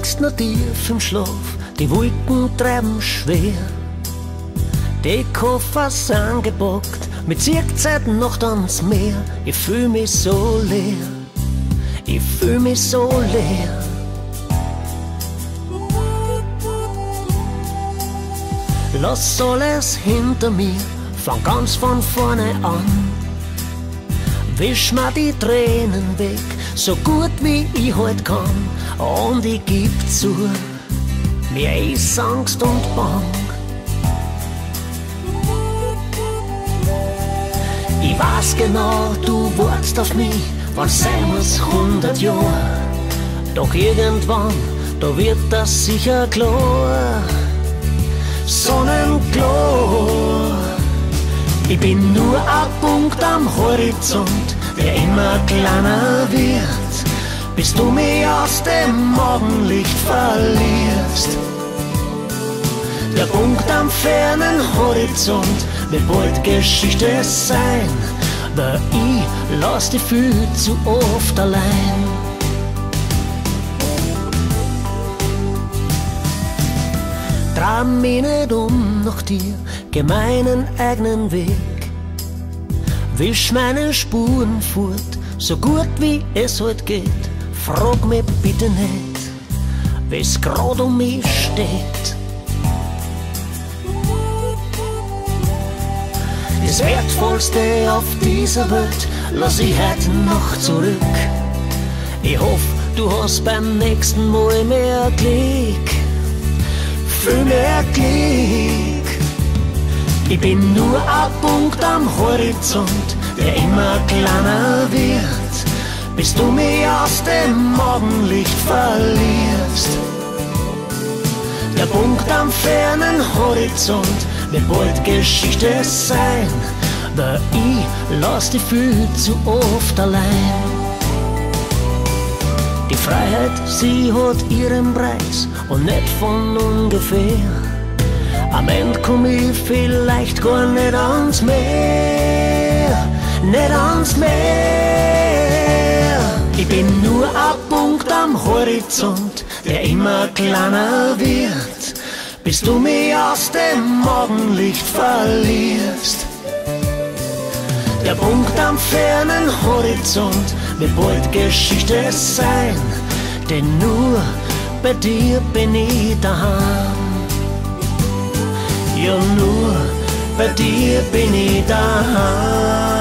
sitzt noch tief im Schlaf, die Wolken treiben schwer. Die Koffer sind gepackt, mit Zirkzeit Nacht ans Meer. Ich fühl mich so leer, ich fühl mich so leer. Lass alles hinter mir, fang ganz von vorne an. Wisch mir die Tränen weg, so gut wie ich halt kann. Und ich geb zu, mir ist Angst und Bang. Ich weiß genau, du wartest auf mich, wann sein muss 100 Jahre. Doch irgendwann, da wird das sicher klar. Sonnenklar. Ich bin nur ein Punkt am Horizont, der immer kleiner wird, bis du mich aus dem Morgenlicht verlierst. Der Punkt am fernen Horizont wird bald Geschichte sein, weil ich lass dich viel zu oft allein. Dreh mich nicht um nach dir, geh meinen eigenen Weg. Wisch meine Spuren fort, so gut wie es halt geht. Frag mich bitte nicht, wie's grad um mich steht. Das Wertvollste auf dieser Welt lass ich heute noch zurück. Ich hoff, du hast beim nächsten Mal mehr Glück. Viel mehr Glück. Ich bin nur ein Punkt am Horizont, der immer kleiner wird, bis du mich aus dem Morgenlicht verlierst. Der Punkt am fernen Horizont wird bald Geschichte sein, weil ich lass dich viel zu oft allein. Die Freiheit, sie hat ihren Preis und nicht von ungefähr. Am Ende komm ich vielleicht gar nicht ans Meer, nicht ans Meer. Ich bin nur ein Punkt am Horizont, der immer kleiner wird, bis du mich aus dem Morgenlicht verlierst. Der Punkt am fernen Horizont wird bald Geschichte sein, denn nur bei dir bin ich daheim. Ja, nur bei dir bin ich daheim.